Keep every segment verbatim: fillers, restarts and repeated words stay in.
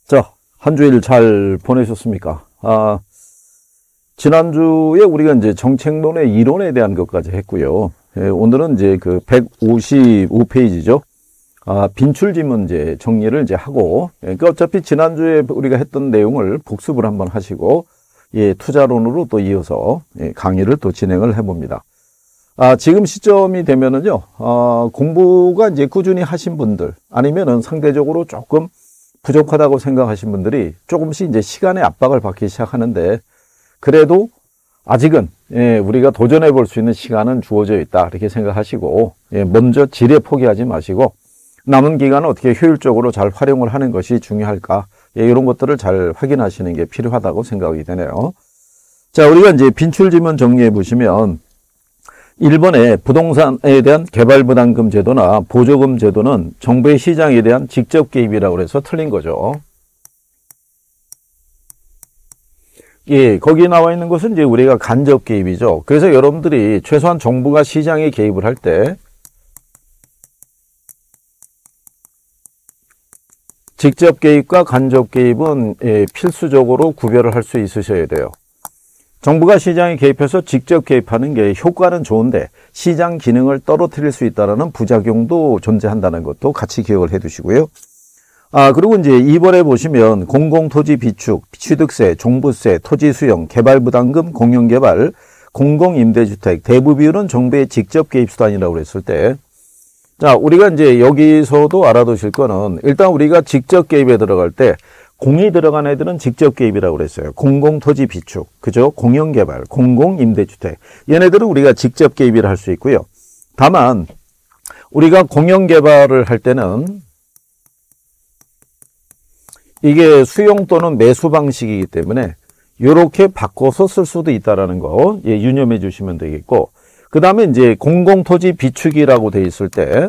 자, 한 주일 잘 보내셨습니까? 아, 지난주에 우리가 이제 정책론의 이론에 대한 것까지 했고요. 예, 오늘은 이제 그 백오십오 페이지죠. 아, 빈출지문 이제 정리를 이제 하고, 예, 그러니까 어차피 지난주에 우리가 했던 내용을 복습을 한번 하시고, 예, 투자론으로 또 이어서 예, 강의를 또 진행을 해봅니다. 아, 지금 시점이 되면은요, 아, 공부가 이제 꾸준히 하신 분들, 아니면은 상대적으로 조금 부족하다고 생각하신 분들이 조금씩 이제 시간의 압박을 받기 시작하는데, 그래도 아직은 예, 우리가 도전해 볼 수 있는 시간은 주어져 있다 이렇게 생각하시고, 예, 먼저 지레 포기하지 마시고 남은 기간을 어떻게 효율적으로 잘 활용을 하는 것이 중요할까, 예, 이런 것들을 잘 확인하시는 게 필요하다고 생각이 되네요. 자, 우리가 이제 빈출지문 정리해 보시면 일 번에 부동산에 대한 개발부담금 제도나 보조금 제도는 정부의 시장에 대한 직접 개입이라고 해서 틀린 거죠. 예, 거기 나와 있는 것은 이제 우리가 간접 개입이죠. 그래서 여러분들이 최소한 정부가 시장에 개입을 할 때 직접 개입과 간접 개입은 예, 필수적으로 구별을 할 수 있으셔야 돼요. 정부가 시장에 개입해서 직접 개입하는 게 효과는 좋은데 시장 기능을 떨어뜨릴 수 있다는 부작용도 존재한다는 것도 같이 기억을 해 두시고요. 아, 그리고 이제 이 번에 보시면 공공토지 비축, 취득세, 종부세, 토지 수용, 개발부담금, 공영개발, 공공임대주택, 대부 비율은 정부의 직접 개입 수단이라고 그랬을 때, 자, 우리가 이제 여기서도 알아두실 거는 일단 우리가 직접 개입에 들어갈 때 공이 들어간 애들은 직접 개입이라고 그랬어요. 공공토지 비축, 그죠? 공영개발, 공공임대주택. 얘네들은 우리가 직접 개입을 할 수 있고요. 다만 우리가 공영개발을 할 때는 이게 수용 또는 매수 방식이기 때문에 이렇게 바꿔서 쓸 수도 있다는 거, 예, 유념해 주시면 되겠고, 그 다음에 이제 공공토지 비축이라고 돼 있을 때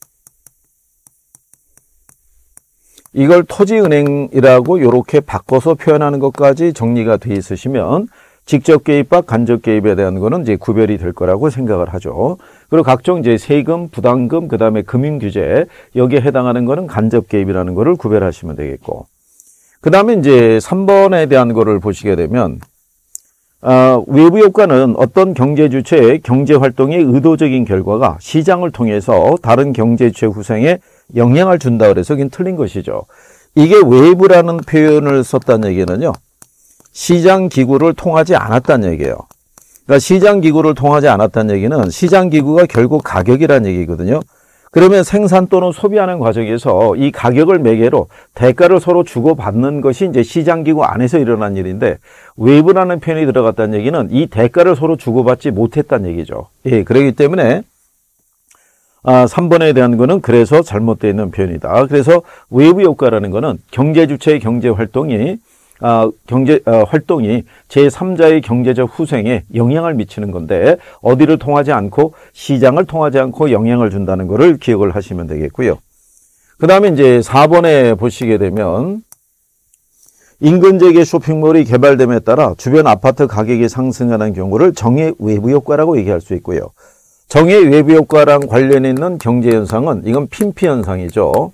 이걸 토지은행이라고 이렇게 바꿔서 표현하는 것까지 정리가 돼 있으시면 직접 개입과 간접 개입에 대한 거는 이제 구별이 될 거라고 생각을 하죠. 그리고 각종 이제 세금, 부담금, 그 다음에 금융규제, 여기에 해당하는 거는 간접 개입이라는 거를 구별하시면 되겠고, 그 다음에 이제 삼 번에 대한 거를 보시게 되면, 어, 외부 효과는 어떤 경제 주체의 경제 활동의 의도적인 결과가 시장을 통해서 다른 경제 주체 후생에 영향을 준다 그래서 그건 틀린 것이죠. 이게 외부라는 표현을 썼다는 얘기는요, 시장 기구를 통하지 않았다는 얘기예요. 그러니까 시장 기구를 통하지 않았다는 얘기는 시장 기구가 결국 가격이라는 얘기거든요. 그러면 생산 또는 소비하는 과정에서 이 가격을 매개로 대가를 서로 주고받는 것이 이제 시장기구 안에서 일어난 일인데, 외부라는 표현이 들어갔다는 얘기는 이 대가를 서로 주고받지 못했다는 얘기죠. 예, 그렇기 때문에 아, 삼 번에 대한 거는 그래서 잘못되어 있는 표현이다. 그래서 외부 효과라는 거는 경제 주체의 경제 활동이 아, 경제 어, 활동이 제삼자의 경제적 후생에 영향을 미치는 건데, 어디를 통하지 않고 시장을 통하지 않고 영향을 준다는 것을 기억을 하시면 되겠고요. 그 다음에 이제 사 번에 보시게 되면 인근 지역의 쇼핑몰이 개발됨에 따라 주변 아파트 가격이 상승하는 경우를 정의 외부 효과라고 얘기할 수 있고요. 정의 외부 효과랑 관련 있는 경제 현상은 이건 핀피 현상이죠.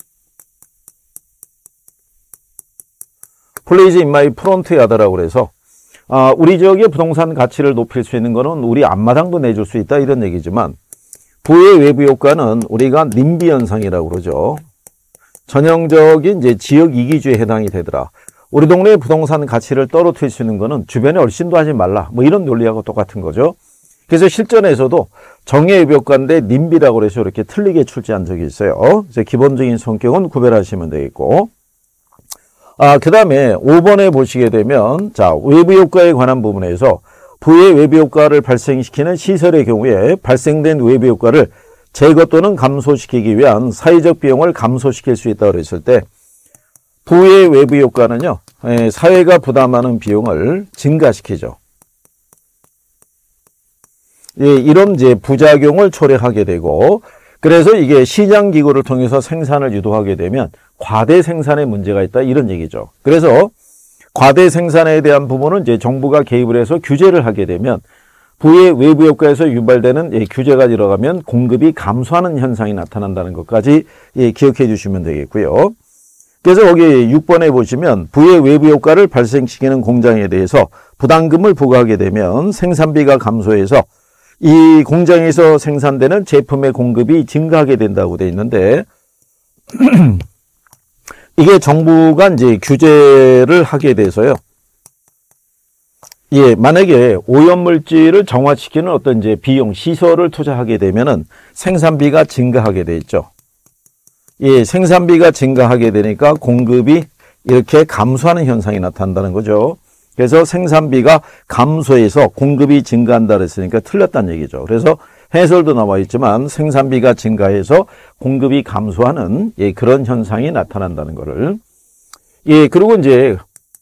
플레이즈 인 마이 프론트 야드라고 그래서 아, 우리 지역의 부동산 가치를 높일 수 있는 거는 우리 앞마당도 내줄 수 있다 이런 얘기지만, 부의 외부 효과는 우리가 님비 현상이라고 그러죠. 전형적인 이제 지역 이기주의에 해당이 되더라. 우리 동네의 부동산 가치를 떨어뜨릴 수 있는 거는 주변에 얼씬도 하지 말라, 뭐 이런 논리하고 똑같은 거죠. 그래서 실전에서도 정의 외부 효과인데 님비라고 그래서 이렇게 틀리게 출제한 적이 있어요. 그래서 기본적인 성격은 구별하시면 되겠고, 아, 그 다음에 오 번에 보시게 되면, 자, 외부 효과에 관한 부분에서 부의 외부 효과를 발생시키는 시설의 경우에 발생된 외부 효과를 제거 또는 감소시키기 위한 사회적 비용을 감소시킬 수 있다고 그랬을 때, 부의 외부 효과는요, 에, 사회가 부담하는 비용을 증가시키죠. 예, 이런 이제 부작용을 초래하게 되고, 그래서 이게 시장 기구를 통해서 생산을 유도하게 되면 과대 생산에 문제가 있다 이런 얘기죠. 그래서 과대 생산에 대한 부분은 이제 정부가 개입을 해서 규제를 하게 되면 부의 외부 효과에서 유발되는 예, 규제가 들어가면 공급이 감소하는 현상이 나타난다는 것까지 예, 기억해 주시면 되겠고요. 그래서 여기 육 번에 보시면 부의 외부 효과를 발생시키는 공장에 대해서 부담금을 부과하게 되면 생산비가 감소해서 이 공장에서 생산되는 제품의 공급이 증가하게 된다고 되어 있는데 이게 정부가 이제 규제를 하게 돼서요. 예, 만약에 오염물질을 정화시키는 어떤 이제 비용, 시설을 투자하게 되면은 생산비가 증가하게 돼 있죠. 예, 생산비가 증가하게 되니까 공급이 이렇게 감소하는 현상이 나타난다는 거죠. 그래서 생산비가 감소해서 공급이 증가한다 그랬으니까 틀렸다는 얘기죠. 그래서 해설도 나와 있지만 생산비가 증가해서 공급이 감소하는 예, 그런 현상이 나타난다는 거를. 예, 그리고 이제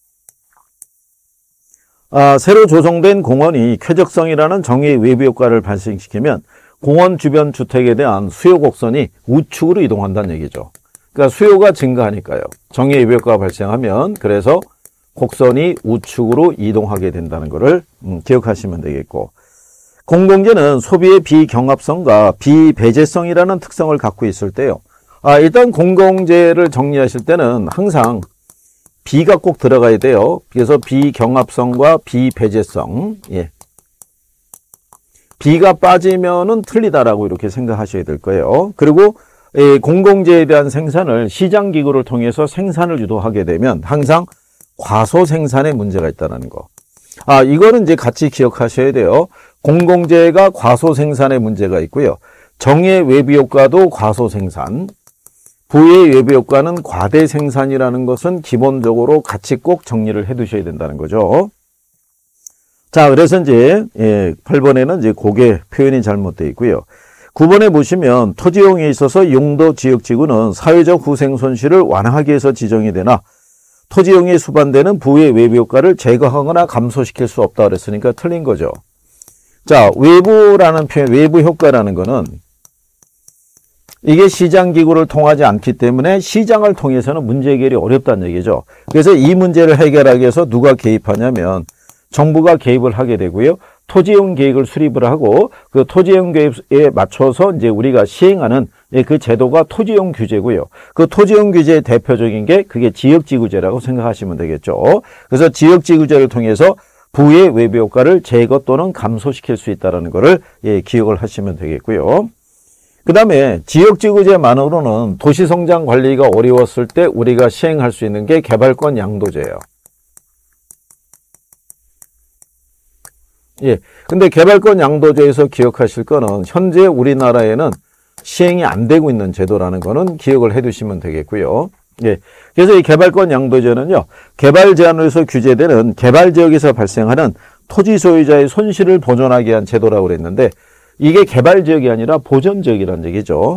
아, 새로 조성된 공원이 쾌적성이라는 정의의 외부 효과를 발생시키면 공원 주변 주택에 대한 수요 곡선이 우측으로 이동한다는 얘기죠. 그러니까 수요가 증가하니까요. 정의의 외부 효과가 발생하면 그래서 곡선이 우측으로 이동하게 된다는 것을 음, 기억하시면 되겠고, 공공재는 소비의 비경합성과 비배제성이라는 특성을 갖고 있을 때요. 아, 일단 공공재를 정리하실 때는 항상 비가 꼭 들어가야 돼요. 그래서 비경합성과 비배제성. 예. 비가 빠지면은 틀리다라고 이렇게 생각하셔야 될 거예요. 그리고 예, 공공재에 대한 생산을 시장기구를 통해서 생산을 유도하게 되면 항상 과소 생산에 문제가 있다는 거. 아, 이거는 이제 같이 기억하셔야 돼요. 공공재가 과소 생산에 문제가 있고요. 정의 외부 효과도 과소 생산. 부의 외부 효과는 과대 생산이라는 것은 기본적으로 같이 꼭 정리를 해 두셔야 된다는 거죠. 자, 그래서 이제, 예, 팔 번에는 이제 그게 표현이 잘못되어 있고요. 구 번에 보시면 토지용에 있어서 용도 지역지구는 사회적 후생 손실을 완화하기 위해서 지정이 되나 토지용에 수반되는 부의 외부 효과를 제거하거나 감소시킬 수 없다 그랬으니까 틀린 거죠. 자, 외부라는 표현, 외부 효과라는 거는 이게 시장기구를 통하지 않기 때문에 시장을 통해서는 문제 해결이 어렵다는 얘기죠. 그래서 이 문제를 해결하기 위해서 누가 개입하냐면 정부가 개입을 하게 되고요. 토지용 계획을 수립을 하고 그 토지용 계획에 맞춰서 이제 우리가 시행하는 그 제도가 토지용 규제고요. 그 토지용 규제의 대표적인 게 그게 지역지구제라고 생각하시면 되겠죠. 그래서 지역지구제를 통해서 부의 외부 효과를 제거 또는 감소시킬 수 있다는 것을 예, 기억을 하시면 되겠고요. 그 다음에 지역지구제만으로는 도시성장 관리가 어려웠을 때 우리가 시행할 수 있는 게 개발권 양도제예요. 예. 근데 개발권 양도제에서 기억하실 거는 현재 우리나라에는 시행이 안 되고 있는 제도라는 거는 기억을 해 두시면 되겠고요. 예. 그래서 이 개발권 양도제는요, 개발 제한으로서 규제되는 개발 지역에서 발생하는 토지 소유자의 손실을 보존하기 위한 제도라고 그랬는데 이게 개발 지역이 아니라 보전 지역이라는 얘기죠.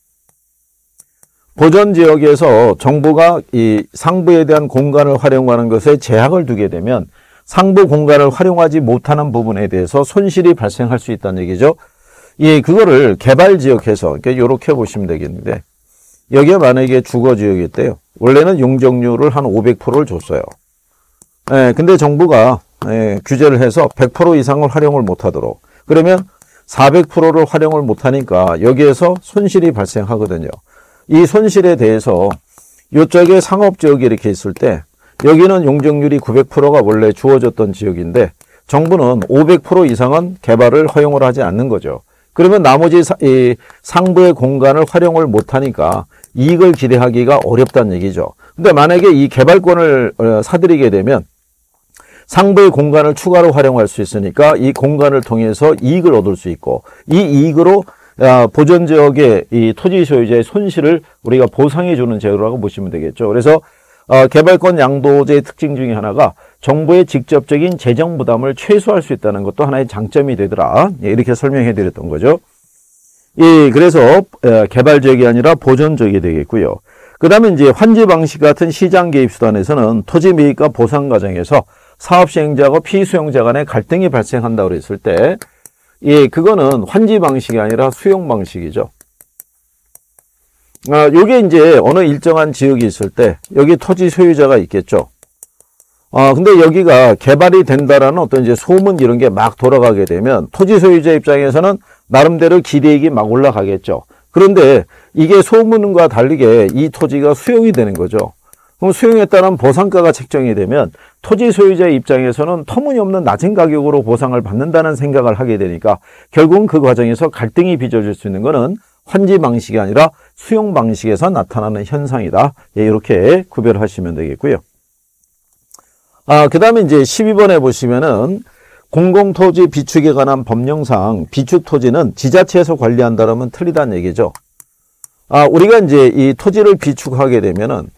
보전 지역에서 정부가 이 상부에 대한 공간을 활용하는 것에 제약을 두게 되면 상부 공간을 활용하지 못하는 부분에 대해서 손실이 발생할 수 있다는 얘기죠. 예, 그거를 개발지역에서, 그러니까 이렇게 보시면 되겠는데, 여기에 만약에 주거지역이 있대요. 원래는 용적률을 한 오백 퍼센트를 줬어요. 예, 근데 정부가, 예, 규제를 해서 백 퍼센트 이상을 활용을 못하도록. 그러면 사백 퍼센트를 활용을 못하니까 여기에서 손실이 발생하거든요. 이 손실에 대해서 이쪽에 상업지역이 이렇게 있을 때, 여기는 용적률이 구백 퍼센트가 원래 주어졌던 지역인데 정부는 오백 퍼센트 이상은 개발을 허용을 하지 않는 거죠. 그러면 나머지 사, 이 상부의 공간을 활용을 못하니까 이익을 기대하기가 어렵다는 얘기죠. 근데 만약에 이 개발권을 사들이게 되면 상부의 공간을 추가로 활용할 수 있으니까 이 공간을 통해서 이익을 얻을 수 있고 이 이익으로 보전지역의 이 토지 소유자의 손실을 우리가 보상해 주는 제도라고 보시면 되겠죠. 그래서 어, 개발권 양도제의 특징 중에 하나가 정부의 직접적인 재정 부담을 최소화할 수 있다는 것도 하나의 장점이 되더라. 예, 이렇게 설명해 드렸던 거죠. 예, 그래서 에, 개발지역이 아니라 보전지역이 되겠고요. 그 다음에 이제 환지 방식 같은 시장 개입 수단에서는 토지 매입과 보상 과정에서 사업 시행자와 피수용자 간의 갈등이 발생한다고 그랬을 때, 예, 그거는 환지 방식이 아니라 수용 방식이죠. 아, 요게 이제 어느 일정한 지역이 있을 때 여기 토지 소유자가 있겠죠. 아, 근데 여기가 개발이 된다라는 어떤 이제 소문 이런 게 막 돌아가게 되면 토지 소유자 입장에서는 나름대로 기대익이 막 올라가겠죠. 그런데 이게 소문과 다르게 이 토지가 수용이 되는 거죠. 그럼 수용에 따른 보상가가 책정이 되면 토지 소유자의 입장에서는 터무니없는 낮은 가격으로 보상을 받는다는 생각을 하게 되니까 결국은 그 과정에서 갈등이 빚어질 수 있는 것은 환지 방식이 아니라 수용 방식에서 나타나는 현상이다. 예, 이렇게 구별하시면 되겠고요. 아, 그 다음에 이제 십이 번에 보시면은 공공토지 비축에 관한 법령상 비축토지는 지자체에서 관리한다면 틀리다는 얘기죠. 아, 우리가 이제 이 토지를 비축하게 되면은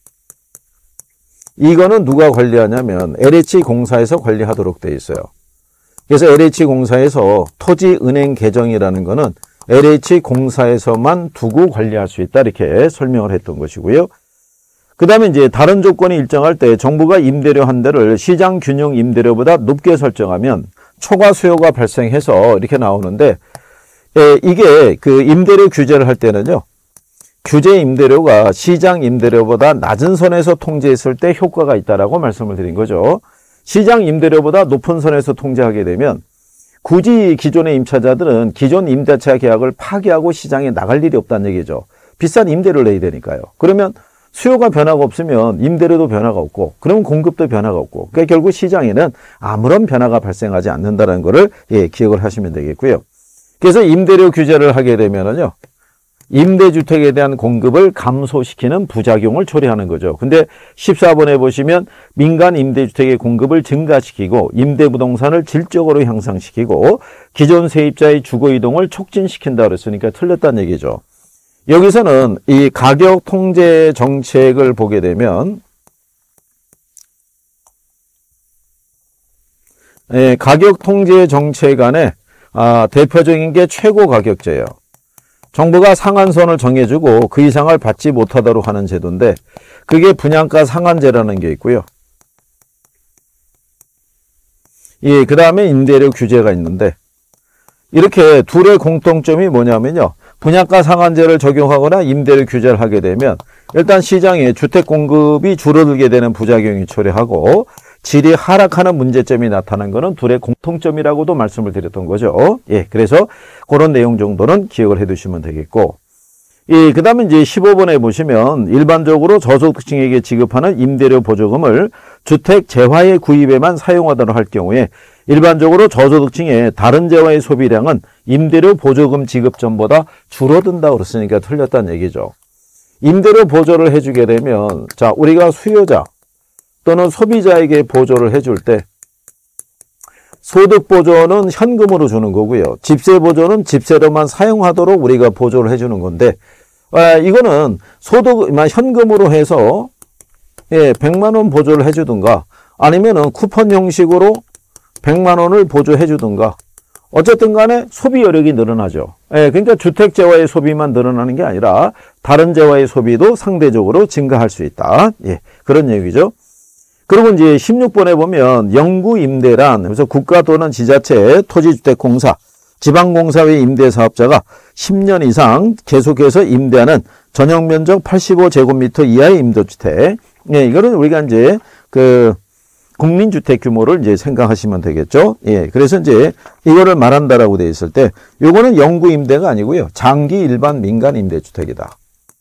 이거는 누가 관리하냐면 엘에이치공사에서 관리하도록 되어 있어요. 그래서 엘에이치공사에서 토지은행 계정이라는 거는 엘에이치공사에서만 두고 관리할 수 있다 이렇게 설명을 했던 것이고요. 그 다음에 이제 다른 조건이 일정할 때 정부가 임대료 한 대를 시장 균형 임대료보다 높게 설정하면 초과 수요가 발생해서 이렇게 나오는데 에, 이게 그 임대료 규제를 할 때는요. 규제 임대료가 시장 임대료보다 낮은 선에서 통제했을 때 효과가 있다라고 말씀을 드린 거죠. 시장 임대료보다 높은 선에서 통제하게 되면 굳이 기존의 임차자들은 기존 임대차 계약을 파기하고 시장에 나갈 일이 없다는 얘기죠. 비싼 임대료를 내야 되니까요. 그러면 수요가 변화가 없으면 임대료도 변화가 없고 그러면 공급도 변화가 없고 그러니까 결국 시장에는 아무런 변화가 발생하지 않는다는 것을 예, 기억을 하시면 되겠고요. 그래서 임대료 규제를 하게 되면은요. 임대주택에 대한 공급을 감소시키는 부작용을 초래하는 거죠. 근데 십사 번에 보시면 민간 임대주택의 공급을 증가시키고 임대부동산을 질적으로 향상시키고 기존 세입자의 주거이동을 촉진시킨다 그랬으니까 틀렸다는 얘기죠. 여기서는 이 가격 통제 정책을 보게 되면 예, 가격 통제 정책 안에 아, 대표적인 게 최고 가격제예요. 정부가 상한선을 정해주고 그 이상을 받지 못하도록 하는 제도인데 그게 분양가 상한제라는 게 있고요. 예, 그 다음에 임대료 규제가 있는데 이렇게 둘의 공통점이 뭐냐면요. 분양가 상한제를 적용하거나 임대료 규제를 하게 되면 일단 시장에 주택 공급이 줄어들게 되는 부작용이 초래하고 질이 하락하는 문제점이 나타난 것은 둘의 공통점이라고도 말씀을 드렸던 거죠. 예, 그래서 그런 내용 정도는 기억을 해 두시면 되겠고. 예, 그 다음에 이제 십오 번에 보시면 일반적으로 저소득층에게 지급하는 임대료 보조금을 주택 재화의 구입에만 사용하도록 할 경우에 일반적으로 저소득층의 다른 재화의 소비량은 임대료 보조금 지급 전보다 줄어든다 그랬으니까 틀렸다는 얘기죠. 임대료 보조를 해주게 되면 자 우리가 수요자 또는 소비자에게 보조를 해줄 때 소득 보조는 현금으로 주는 거고요. 집세 보조는 집세로만 사용하도록 우리가 보조를 해주는 건데 아, 이거는 소득만 현금으로 해서 예, 백만 원 보조를 해주든가 아니면은 쿠폰 형식으로 백만 원을 보조해 주든가 어쨌든 간에 소비 여력이 늘어나죠. 예, 그러니까 주택 재화의 소비만 늘어나는 게 아니라 다른 재화의 소비도 상대적으로 증가할 수 있다. 예, 그런 얘기죠. 그리고 이제 십육 번에 보면 영구 임대란 그래서 국가 또는 지자체 토지주택공사 지방공사의 임대사업자가 십 년 이상 계속해서 임대하는 전용면적 팔십오 제곱미터 이하의 임대주택. 예, 이거는 우리가 이제 그 국민주택 규모를 이제 생각하시면 되겠죠. 예, 그래서 이제 이거를 말한다라고 되어 있을 때, 요거는 영구 임대가 아니고요. 장기 일반 민간 임대주택이다.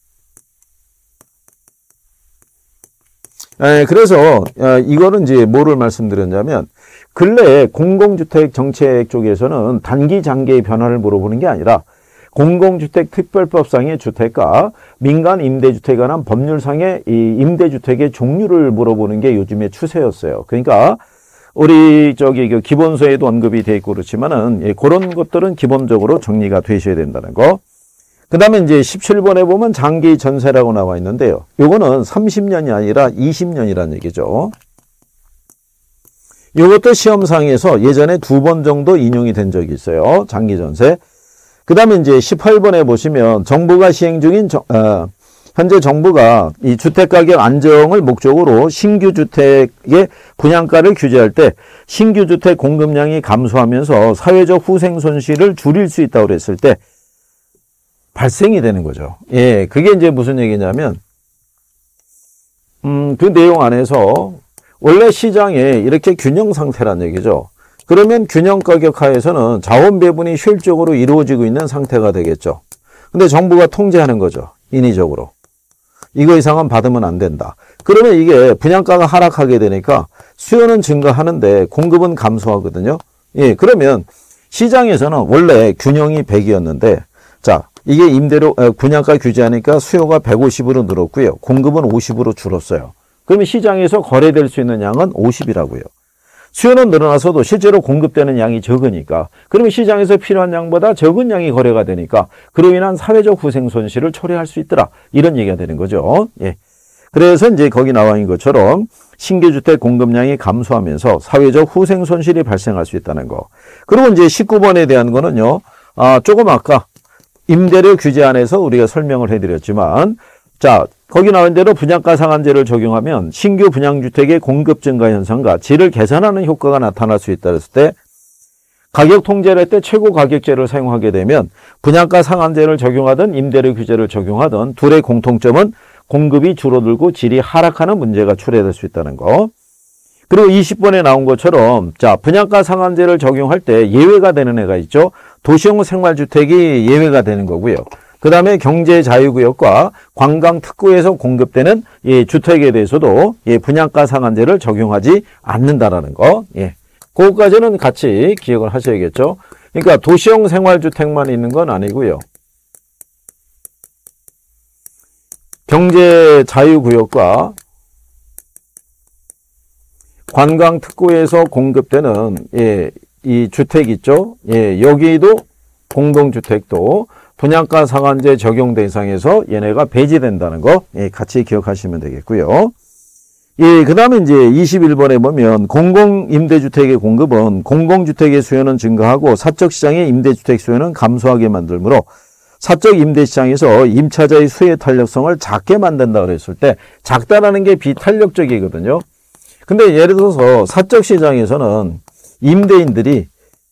예, 그래서 이거는 이제 뭐를 말씀드렸냐면, 근래에 공공주택 정책 쪽에서는 단기 장기의 변화를 물어보는 게 아니라 공공주택 특별법상의 주택과 민간 임대주택에 관한 법률상의 이 임대주택의 종류를 물어보는 게 요즘의 추세였어요. 그러니까 우리 저기 그 기본서에도 언급이 돼 있고 그렇지만은 예, 그런 것들은 기본적으로 정리가 되셔야 된다는 거. 그 다음에 이제 십칠 번에 보면 장기 전세라고 나와 있는데요. 요거는 삼십 년이 아니라 이십 년이라는 얘기죠. 요것도 시험상에서 예전에 두 번 정도 인용이 된 적이 있어요. 장기 전세. 그 다음에 이제 십팔 번에 보시면 정부가 시행 중인 정, 어, 현재 정부가 이 주택가격 안정을 목적으로 신규 주택의 분양가를 규제할 때 신규 주택 공급량이 감소하면서 사회적 후생 손실을 줄일 수 있다고 그랬을 때 발생이 되는 거죠. 예, 그게 이제 무슨 얘기냐면 음, 그 내용 안에서 원래 시장에 이렇게 균형 상태란 얘기죠. 그러면 균형 가격 하에서는 자원 배분이 효율적으로 이루어지고 있는 상태가 되겠죠. 근데 정부가 통제하는 거죠. 인위적으로. 이거 이상은 받으면 안 된다. 그러면 이게 분양가가 하락하게 되니까 수요는 증가하는데 공급은 감소하거든요. 예, 그러면 시장에서는 원래 균형이 백이었는데 자, 이게 임대료 분양가 규제하니까 수요가 백오십으로 늘었고요. 공급은 오십으로 줄었어요. 그러면 시장에서 거래될 수 있는 양은 오십이라고요. 수요는 늘어나서도 실제로 공급되는 양이 적으니까 그러면 시장에서 필요한 양보다 적은 양이 거래가 되니까 그로 인한 사회적 후생 손실을 초래할 수 있더라. 이런 얘기가 되는 거죠. 예. 그래서 이제 거기 나와 있는 것처럼 신규 주택 공급량이 감소하면서 사회적 후생 손실이 발생할 수 있다는 거. 그리고 이제 십구 번에 대한 거는요. 아, 조금 아까 임대료 규제 안에서 우리가 설명을 해드렸지만 자, 거기 나온 대로 분양가 상한제를 적용하면 신규 분양주택의 공급 증가 현상과 질을 개선하는 효과가 나타날 수 있다 했을 때 가격 통제를 할 때 최고 가격제를 사용하게 되면 분양가 상한제를 적용하든 임대료 규제를 적용하든 둘의 공통점은 공급이 줄어들고 질이 하락하는 문제가 초래될 수 있다는 거. 그리고 이십 번에 나온 것처럼 자, 분양가 상한제를 적용할 때 예외가 되는 애가 있죠. 도시형 생활주택이 예외가 되는 거고요. 그 다음에 경제자유구역과 관광특구에서 공급되는 예, 주택에 대해서도 예, 분양가 상한제를 적용하지 않는다라는 거. 예. 그것까지는 같이 기억을 하셔야겠죠. 그러니까 도시형 생활주택만 있는 건 아니고요. 경제자유구역과 관광특구에서 공급되는 예, 이 주택 있죠. 예, 여기도 공동주택도 분양가 상한제 적용 대상에서 얘네가 배제된다는 거 예, 같이 기억하시면 되겠고요. 예, 그 다음에 이제 이십일 번에 보면 공공임대주택의 공급은 공공주택의 수요는 증가하고 사적시장의 임대주택 수요는 감소하게 만들므로 사적 임대시장에서 임차자의 수혜 탄력성을 작게 만든다 그랬을 때 작다라는 게 비탄력적이거든요. 근데 예를 들어서 사적시장에서는 임대인들이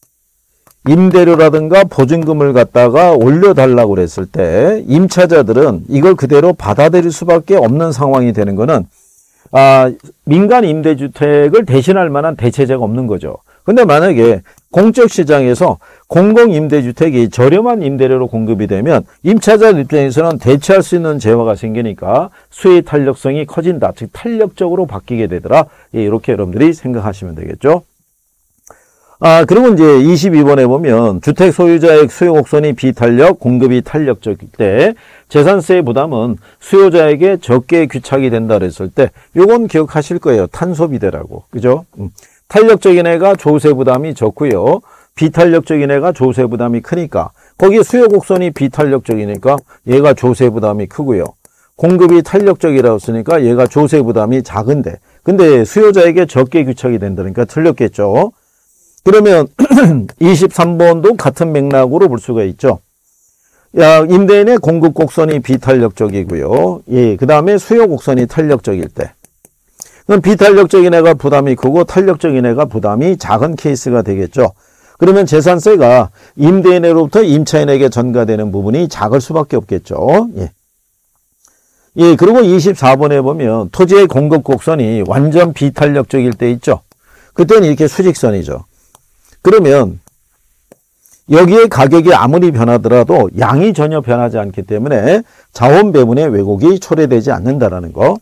임대료라든가 보증금을 갖다가 올려달라고 그랬을 때 임차자들은 이걸 그대로 받아들일 수밖에 없는 상황이 되는 거는 아, 민간 임대주택을 대신할 만한 대체제가 없는 거죠. 근데 만약에 공적 시장에서 공공임대주택이 저렴한 임대료로 공급이 되면 임차자들 입장에서는 대체할 수 있는 재화가 생기니까 수혜 탄력성이 커진다. 즉 탄력적으로 바뀌게 되더라. 예, 이렇게 여러분들이 생각하시면 되겠죠. 아, 그리고 이제 이십이 번에 보면 주택 소유자의 수요 곡선이 비탄력, 공급이 탄력적일 때 재산세의 부담은 수요자에게 적게 귀착이 된다 그랬을 때 요건 기억하실 거예요. 탄소비대라고. 그죠? 음. 탄력적인 애가 조세 부담이 적고요. 비탄력적인 애가 조세 부담이 크니까 거기 수요 곡선이 비탄력적이니까 얘가 조세 부담이 크고요. 공급이 탄력적이라고 했으니까 얘가 조세 부담이 작은데 근데 수요자에게 적게 귀착이 된다니까 틀렸겠죠. 그러면 이십삼 번도 같은 맥락으로 볼 수가 있죠. 야, 임대인의 공급 곡선이 비탄력적이고요. 예, 그 다음에 수요 곡선이 탄력적일 때. 그럼 비탄력적인 애가 부담이 크고 탄력적인 애가 부담이 작은 케이스가 되겠죠. 그러면 재산세가 임대인으로부터 임차인에게 전가되는 부분이 작을 수밖에 없겠죠. 예. 예, 그리고 이십사 번에 보면 토지의 공급 곡선이 완전 비탄력적일 때 있죠. 그때는 이렇게 수직선이죠. 그러면 여기에 가격이 아무리 변하더라도 양이 전혀 변하지 않기 때문에 자원 배분의 왜곡이 초래되지 않는다라는 거.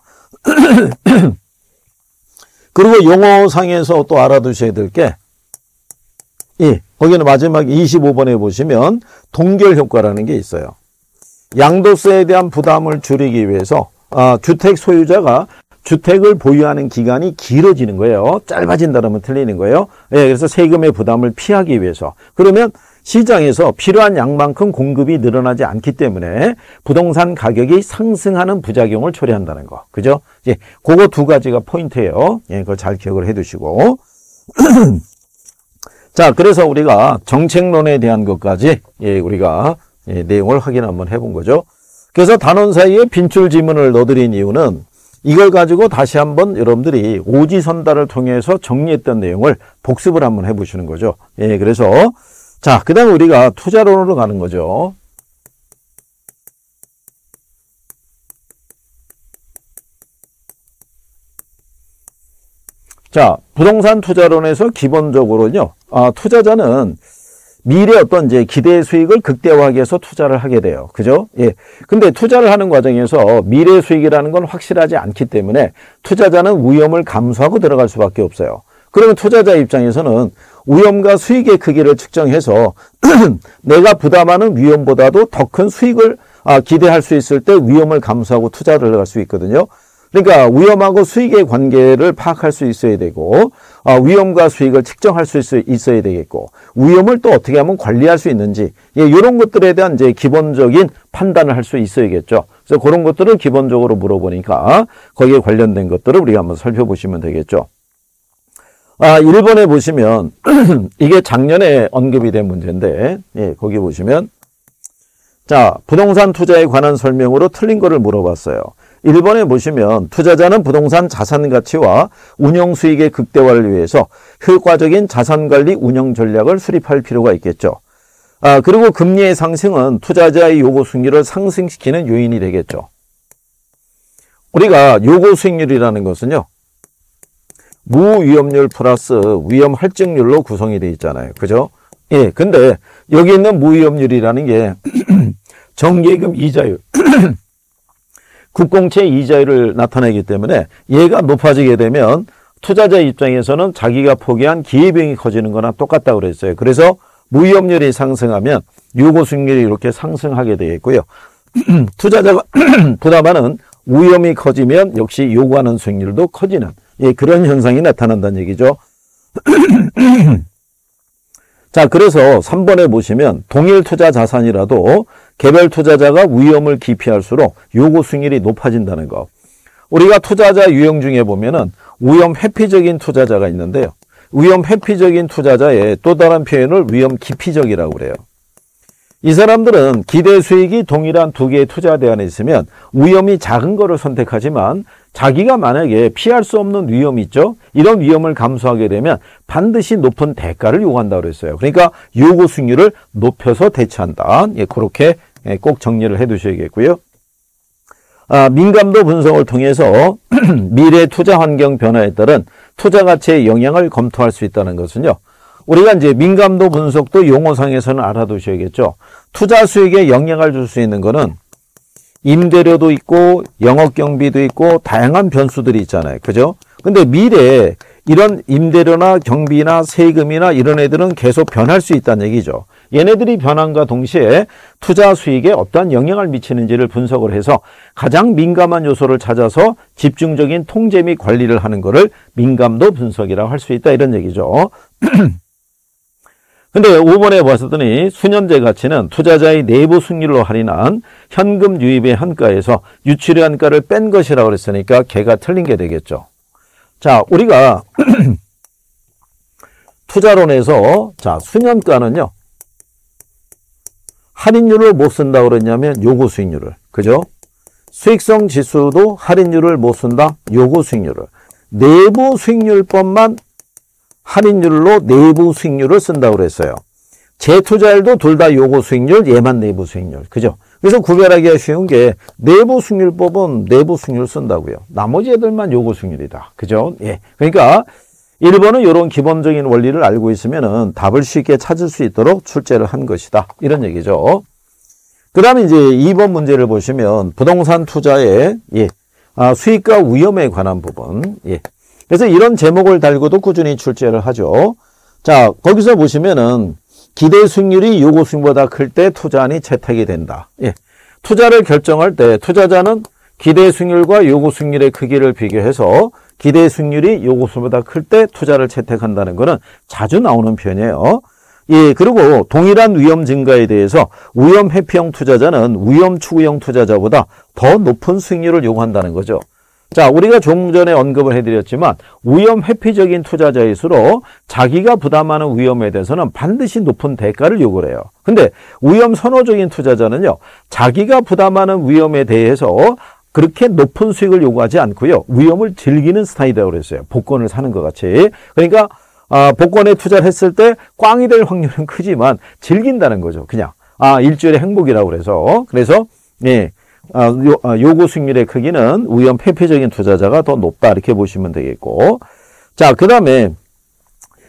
그리고 용어상에서 또 알아두셔야 될 게 예, 거기는 마지막 이십오 번에 보시면 동결 효과라는 게 있어요. 양도세에 대한 부담을 줄이기 위해서 아, 주택 소유자가 주택을 보유하는 기간이 길어지는 거예요. 짧아진다면 틀리는 거예요. 예, 그래서 세금의 부담을 피하기 위해서. 그러면 시장에서 필요한 양만큼 공급이 늘어나지 않기 때문에 부동산 가격이 상승하는 부작용을 초래한다는 거. 그죠? 예, 그거 두 가지가 포인트예요. 예, 그걸 잘 기억을 해 두시고. 자, 그래서 우리가 정책론에 대한 것까지 예, 우리가 예, 내용을 확인 한번 해본 거죠. 그래서 단원 사이에 빈출 지문을 넣어드린 이유는 이걸 가지고 다시 한번 여러분들이 오지선다를 통해서 정리했던 내용을 복습을 한번 해보시는 거죠. 예, 그래서 자, 그 다음에 우리가 투자론으로 가는 거죠. 자, 부동산 투자론에서 기본적으로요, 아, 투자자는 미래 어떤 이제 기대 수익을 극대화하기 위해서 투자를 하게 돼요. 그죠? 예. 근데 투자를 하는 과정에서 미래 수익이라는 건 확실하지 않기 때문에 투자자는 위험을 감수하고 들어갈 수밖에 없어요. 그러면 투자자 입장에서는 위험과 수익의 크기를 측정해서 내가 부담하는 위험보다도 더 큰 수익을 아, 기대할 수 있을 때 위험을 감수하고 투자를 들어갈 수 있거든요. 그러니까 위험하고 수익의 관계를 파악할 수 있어야 되고 아, 위험과 수익을 측정할 수 있어야 되겠고 위험을 또 어떻게 하면 관리할 수 있는지 예, 이런 것들에 대한 이제 기본적인 판단을 할 수 있어야겠죠. 그래서 그런 것들을 기본적으로 물어보니까 거기에 관련된 것들을 우리가 한번 살펴보시면 되겠죠. 아, 일 번에 보시면 이게 작년에 언급이 된 문제인데 예, 거기 보시면 자, 부동산 투자에 관한 설명으로 틀린 거를 물어봤어요. 일 번에 보시면 투자자는 부동산 자산 가치와 운영 수익의 극대화를 위해서 효과적인 자산관리 운영 전략을 수립할 필요가 있겠죠. 아, 그리고 금리의 상승은 투자자의 요구 수익률을 상승시키는 요인이 되겠죠. 우리가 요구 수익률이라는 것은요. 무위험률 플러스 위험 할증률로 구성이 되어 있잖아요. 그죠? 예, 근데 여기 있는 무위험률이라는 게 정기예금 이자율 국공채 이자율을 나타내기 때문에 얘가 높아지게 되면 투자자 입장에서는 자기가 포기한 기회비용이 커지는 거나 똑같다고 그랬어요. 그래서 무위험률이 상승하면 요구 수익률이 이렇게 상승하게 되겠고요. 투자자가 부담하는 위험이 커지면 역시 요구하는 수익률도 커지는 예, 그런 현상이 나타난다는 얘기죠. 자, 그래서 삼 번에 보시면 동일 투자 자산이라도 개별 투자자가 위험을 기피할수록 요구 수익률이 높아진다는 거. 우리가 투자자 유형 중에 보면은 위험 회피적인 투자자가 있는데요. 위험 회피적인 투자자의 또 다른 표현을 위험 기피적이라고 그래요. 이 사람들은 기대 수익이 동일한 두 개의 투자 대안에 있으면 위험이 작은 거를 선택하지만 자기가 만약에 피할 수 없는 위험이 있죠. 이런 위험을 감수하게 되면 반드시 높은 대가를 요구한다고 그랬어요. 그러니까 요구 수익률을 높여서 대처한다. 예, 그렇게 꼭 정리를 해 두셔야겠고요. 아, 민감도 분석을 통해서 미래 투자 환경 변화에 따른 투자 가치의 영향을 검토할 수 있다는 것은요. 우리가 이제 민감도 분석도 용어상에서는 알아두셔야겠죠. 투자 수익에 영향을 줄 수 있는 거는 임대료도 있고 영업 경비도 있고 다양한 변수들이 있잖아요. 그죠? 근데 미래에 이런 임대료나 경비나 세금이나 이런 애들은 계속 변할 수 있다는 얘기죠. 얘네들이 변함과 동시에 투자 수익에 어떠한 영향을 미치는지를 분석을 해서 가장 민감한 요소를 찾아서 집중적인 통제 및 관리를 하는 것을 민감도 분석이라고 할 수 있다 이런 얘기죠. 근데 오 번에 봤더니 수년제 가치는 투자자의 내부 수익률로 할인한 현금 유입의 한가에서 유출의 한가를 뺀 것이라고 그랬으니까 걔가 틀린 게 되겠죠. 자, 우리가 투자론에서 자, 수년가는요. 할인율을 못 쓴다고 그랬냐면 요구 수익률을. 그죠? 수익성 지수도 할인율을 못 쓴다. 요구 수익률을. 내부 수익률법만 할인율로 내부 수익률을 쓴다고 그랬어요. 재투자율도 둘 다 요구 수익률, 얘만 내부 수익률. 그죠? 그래서 구별하기가 쉬운 게 내부 수익률법은 내부 수익률 쓴다고요. 나머지 애들만 요구 수익률이다. 그죠? 예. 그러니까 일 번은 이런 기본적인 원리를 알고 있으면은 답을 쉽게 찾을 수 있도록 출제를 한 것이다. 이런 얘기죠. 그 다음에 이제 이 번 문제를 보시면 부동산 투자의 예. 아, 수익과 위험에 관한 부분. 예. 그래서 이런 제목을 달고도 꾸준히 출제를 하죠. 자, 거기서 보시면은 기대 수익률이 요구 수익보다 클 때 투자안이 채택이 된다. 예. 투자를 결정할 때 투자자는 기대 수익률과 요구 수익률의 크기를 비교해서 기대 수익률이 요구 수익보다 클 때 투자를 채택한다는 것은 자주 나오는 표현이에요. 예, 그리고 동일한 위험 증가에 대해서 위험 회피형 투자자는 위험 추구형 투자자보다 더 높은 수익률을 요구한다는 거죠. 자, 우리가 좀 전에 언급을 해드렸지만 위험 회피적인 투자자일수록 자기가 부담하는 위험에 대해서는 반드시 높은 대가를 요구를 해요. 근데 위험 선호적인 투자자는요. 자기가 부담하는 위험에 대해서 그렇게 높은 수익을 요구하지 않고요. 위험을 즐기는 스타일이라고 그랬어요. 복권을 사는 것 같이. 그러니까 아, 복권에 투자를 했을 때 꽝이 될 확률은 크지만 즐긴다는 거죠. 그냥 아, 일주일의 행복이라고 그래서 그래서 예. 아, 요, 아, 요구 수익률의 크기는 위험 회피적인 투자자가 더 높다 이렇게 보시면 되겠고 자, 그 다음에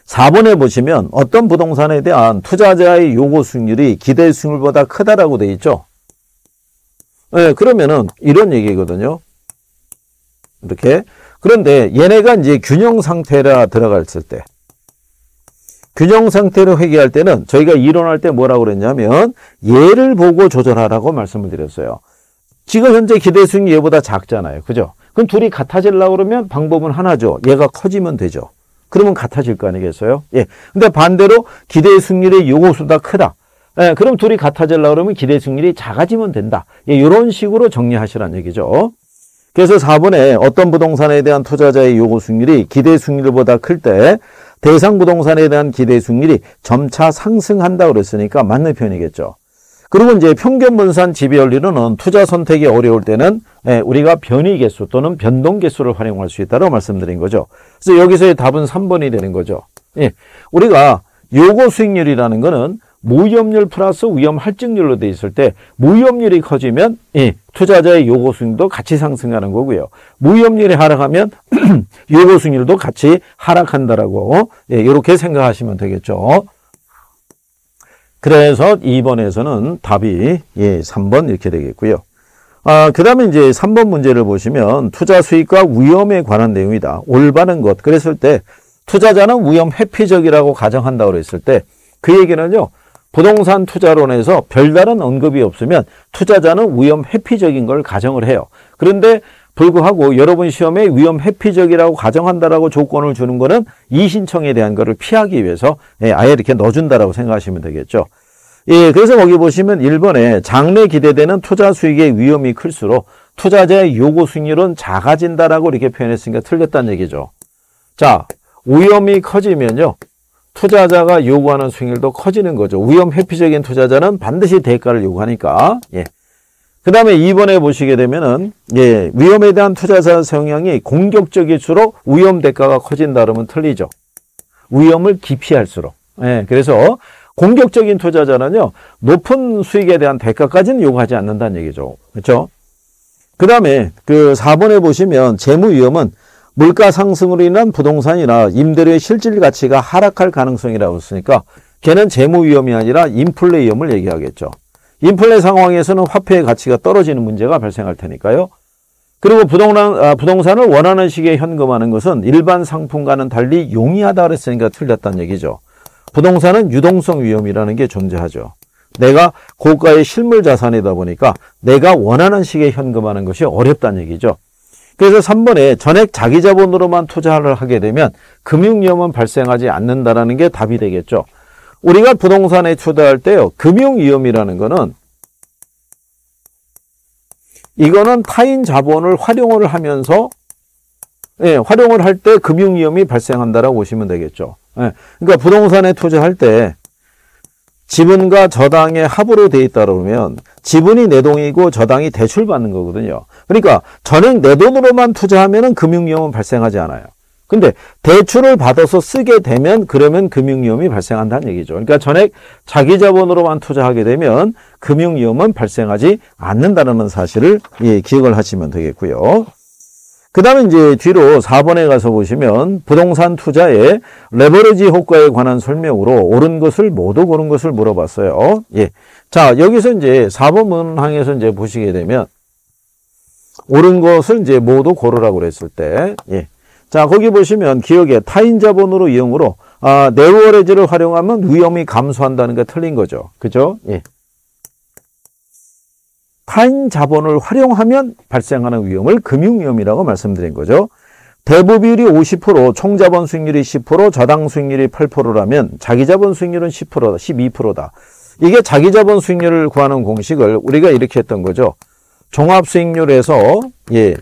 사 번에 보시면 어떤 부동산에 대한 투자자의 요구 수익률이 기대 수익률보다 크다라고 돼 있죠. 네, 그러면은 이런 얘기거든요. 이렇게. 그런데 얘네가 이제 균형 상태라 들어갔을 때, 균형 상태로 회귀할 때는 저희가 이론할 때 뭐라고 그랬냐면 얘를 보고 조절하라고 말씀을 드렸어요. 지금 현재 기대 수익률이 얘보다 작잖아요. 그죠? 그럼 둘이 같아지려고 그러면 방법은 하나죠. 얘가 커지면 되죠. 그러면 같아질 거 아니겠어요? 예. 근데 반대로 기대 수익률의 요구수가 크다. 예, 그럼 둘이 같아지려고 그러면 기대 수익률이 작아지면 된다. 예, 이런 식으로 정리하시라는 얘기죠. 그래서 사 번에 어떤 부동산에 대한 투자자의 요구 수익률이 기대 수익률보다 클 때 대상 부동산에 대한 기대 수익률이 점차 상승한다고 그랬으니까 맞는 표현이겠죠. 그리고 이제 평균 분산 지배율리로는 투자 선택이 어려울 때는 우리가 변이 개수 또는 변동 개수를 활용할 수 있다고 말씀드린 거죠. 그래서 여기서의 답은 삼 번이 되는 거죠. 예, 우리가 요구 수익률이라는 거는 무위험률 플러스 위험 할증률로 돼 있을 때 무위험률이 커지면 예, 투자자의 요구 수익률도 같이 상승하는 거고요. 무위험률이 하락하면 요구 수익률도 같이 하락한다라고 예, 이렇게 생각하시면 되겠죠. 그래서 이 번에서는 답이 예, 삼 번 이렇게 되겠고요. 아, 그 다음에 이제 삼 번 문제를 보시면 투자 수익과 위험에 관한 내용이다. 올바른 것. 그랬을 때 투자자는 위험 회피적이라고 가정한다고 그랬을 때 그 얘기는요. 부동산 투자론에서 별다른 언급이 없으면 투자자는 위험 회피적인 걸 가정을 해요. 그런데 불구하고 여러분 시험에 위험 회피적이라고 가정한다라고 조건을 주는 거는 이신청에 대한 거를 피하기 위해서 아예 이렇게 넣어준다라고 생각하시면 되겠죠. 예, 그래서 거기 보시면 일 번에 장래 기대되는 투자 수익의 위험이 클수록 투자자의 요구 수익률은 작아진다라고 이렇게 표현했으니까 틀렸다는 얘기죠. 자, 위험이 커지면요. 투자자가 요구하는 수익률도 커지는 거죠. 위험 회피적인 투자자는 반드시 대가를 요구하니까. 예. 그 다음에 이 번에 보시게 되면은, 예, 위험에 대한 투자자 성향이 공격적일수록 위험 대가가 커진다 그러면 틀리죠. 위험을 기피할수록. 예, 그래서 공격적인 투자자는요, 높은 수익에 대한 대가까지는 요구하지 않는다는 얘기죠. 그렇죠? 그 다음에 그 사 번에 보시면 재무 위험은 물가 상승으로 인한 부동산이나 임대료의 실질 가치가 하락할 가능성이라고 했으니까 걔는 재무 위험이 아니라 인플레 위험을 얘기하겠죠. 인플레 상황에서는 화폐의 가치가 떨어지는 문제가 발생할 테니까요. 그리고 부동산, 아, 부동산을 원하는 시기에 현금화하는 것은 일반 상품과는 달리 용이하다 그랬으니까 틀렸다는 얘기죠. 부동산은 유동성 위험이라는 게 존재하죠. 내가 고가의 실물 자산이다 보니까 내가 원하는 시기에 현금화하는 것이 어렵다는 얘기죠. 그래서 삼 번에 전액 자기 자본으로만 투자를 하게 되면 금융 위험은 발생하지 않는다라는 게 답이 되겠죠. 우리가 부동산에 투자할 때요. 금융 위험이라는 거는 이거는 타인 자본을 활용을 하면서 예, 활용을 할 때 금융 위험이 발생한다라고 보시면 되겠죠. 예, 그러니까 부동산에 투자할 때 지분과 저당의 합으로 돼 있다 그러면 지분이 내 돈이고 저당이 대출받는 거거든요. 그러니까 전액 내 돈으로만 투자하면 금융위험은 발생하지 않아요. 근데 대출을 받아서 쓰게 되면 그러면 금융위험이 발생한다는 얘기죠. 그러니까 전액 자기 자본으로만 투자하게 되면 금융위험은 발생하지 않는다는 사실을 예, 기억을 하시면 되겠고요. 그 다음에 이제 뒤로 사 번에 가서 보시면 부동산 투자의 레버리지 효과에 관한 설명으로 옳은 것을 모두 고른 것을 물어봤어요. 예. 자, 여기서 이제 사 번 문항에서 이제 보시게 되면 옳은 것을 이제 모두 고르라고 그랬을 때, 예. 자, 거기 보시면 기억에 타인 자본으로 이용으로, 아, 레버리지를 활용하면 위험이 감소한다는 게 틀린 거죠. 그죠? 예. 타인 자본을 활용하면 발생하는 위험을 금융위험이라고 말씀드린 거죠. 대부 비율이 오십 퍼센트, 총자본 수익률이 십 퍼센트, 저당 수익률이 팔 퍼센트라면 자기자본 수익률은 십 퍼센트다, 십이 퍼센트다. 이게 자기자본 수익률을 구하는 공식을 우리가 이렇게 했던 거죠. 종합수익률에서 예,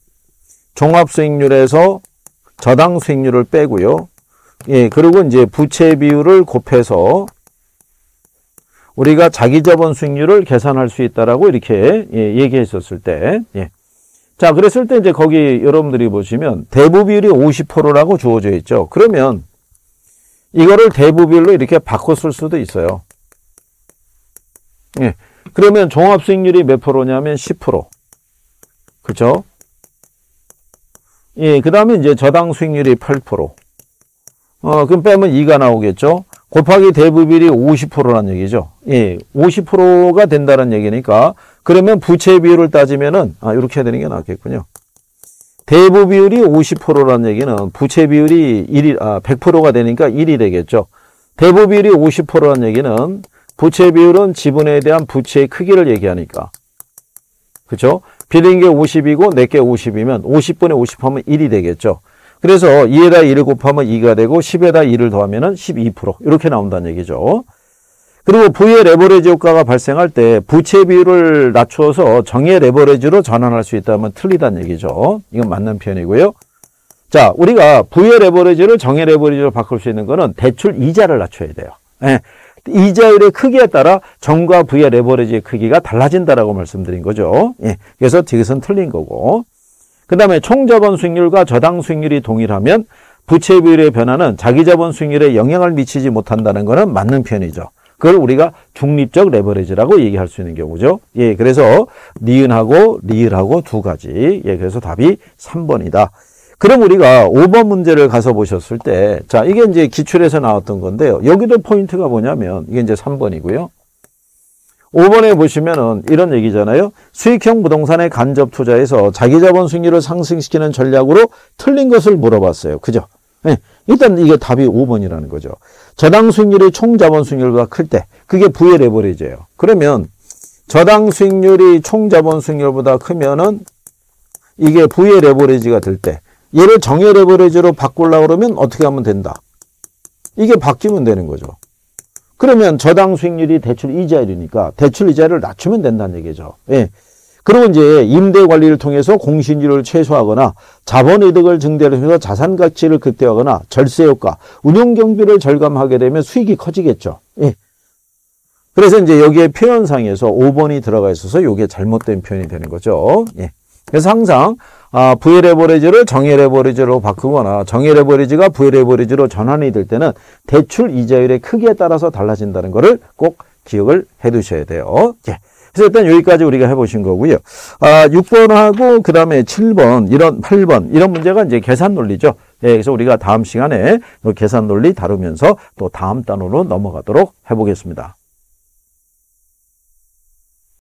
종합수익률에서 저당 수익률을 빼고요. 예, 그리고 이제 부채 비율을 곱해서 우리가 자기자본 수익률을 계산할 수 있다라고 이렇게 예, 얘기했었을 때, 예. 자, 그랬을 때 이제 거기 여러분들이 보시면 대부 비율이 오십 퍼센트라고 주어져 있죠. 그러면 이거를 대부 비율로 이렇게 바꿔 쓸 수도 있어요. 예. 그러면 종합 수익률이 몇 프로냐면 십 퍼센트. 그렇죠? 예, 그다음에 이제 저당 수익률이 팔 퍼센트. 어, 그럼 빼면 이가 나오겠죠. 곱하기 대부비율이 오십 퍼센트란 얘기죠. 예, 오십 퍼센트가 된다는 얘기니까 그러면 부채 비율을 따지면은 아, 이렇게 해야 되는 게 낫겠군요. 대부 비율이 오십 퍼센트란 얘기는 부채 비율이 일이, 아, 백 퍼센트가 되니까 일이 되겠죠. 대부 비율이 오십 퍼센트란 얘기는 부채 비율은 지분에 대한 부채의 크기를 얘기하니까. 그렇죠? 빌린 게 오십이고 내게 오십이면 오십 분의 오십 하면 일이 되겠죠. 그래서 이에다 일을 곱하면 이가 되고 십에다 일을 더하면 십이 퍼센트 이렇게 나온다는 얘기죠. 그리고 부의 레버리지 효과가 발생할 때 부채 비율을 낮추어서 정의 레버리지로 전환할 수 있다면 틀리다는 얘기죠. 이건 맞는 표현이고요. 자, 우리가 부의 레버리지를 정의 레버리지로 바꿀 수 있는 거는 대출 이자를 낮춰야 돼요. 예. 이자율의 크기에 따라 정과 부의 레버리지의 크기가 달라진다라고 말씀드린 거죠. 예. 그래서 이것은 틀린 거고. 그 다음에 총자본 수익률과 저당 수익률이 동일하면 부채 비율의 변화는 자기 자본 수익률에 영향을 미치지 못한다는 것은 맞는 표현이죠. 그걸 우리가 중립적 레버리지라고 얘기할 수 있는 경우죠. 예, 그래서 니은하고 리을하고 두 가지. 예, 그래서 답이 삼 번이다. 그럼 우리가 오 번 문제를 가서 보셨을 때, 자, 이게 이제 기출에서 나왔던 건데요. 여기도 포인트가 뭐냐면, 이게 이제 삼 번이고요. 오 번에 보시면은 이런 얘기잖아요. 수익형 부동산에 간접 투자해서 자기 자본 수익률을 상승시키는 전략으로 틀린 것을 물어봤어요. 그죠? 네. 일단 이게 답이 오 번이라는 거죠. 저당 수익률이 총 자본 수익률보다 클 때, 그게 부의 레버리지예요. 그러면 저당 수익률이 총 자본 수익률보다 크면은 이게 부의 레버리지가 될 때, 얘를 정의 레버리지로 바꾸려고 그러면 어떻게 하면 된다? 이게 바뀌면 되는 거죠. 그러면 저당 수익률이 대출 이자율이니까 대출 이자를 낮추면 된다는 얘기죠. 예. 그리고 이제 임대 관리를 통해서 공시지율을 최소화하거나 자본 이득을 증대를 해서 자산 가치를 극대화하거나 절세 효과, 운용 경비를 절감하게 되면 수익이 커지겠죠. 예. 그래서 이제 여기에 표현상에서 오 번이 들어가 있어서 이게 잘못된 표현이 되는 거죠. 예. 그래서 항상 아, 부의 레버리지를 정의 레버리지로 바꾸거나 정의 레버리지가 부의 레버리지로 전환이 될 때는 대출 이자율의 크기에 따라서 달라진다는 것을 꼭 기억을 해 두셔야 돼요. 예. 그래서 일단 여기까지 우리가 해보신 거고요. 아, 육 번하고 그 다음에 칠 번, 이런 팔 번 이런 문제가 이제 계산 논리죠. 예, 그래서 우리가 다음 시간에 계산 논리 다루면서 또 다음 단으로 넘어가도록 해보겠습니다.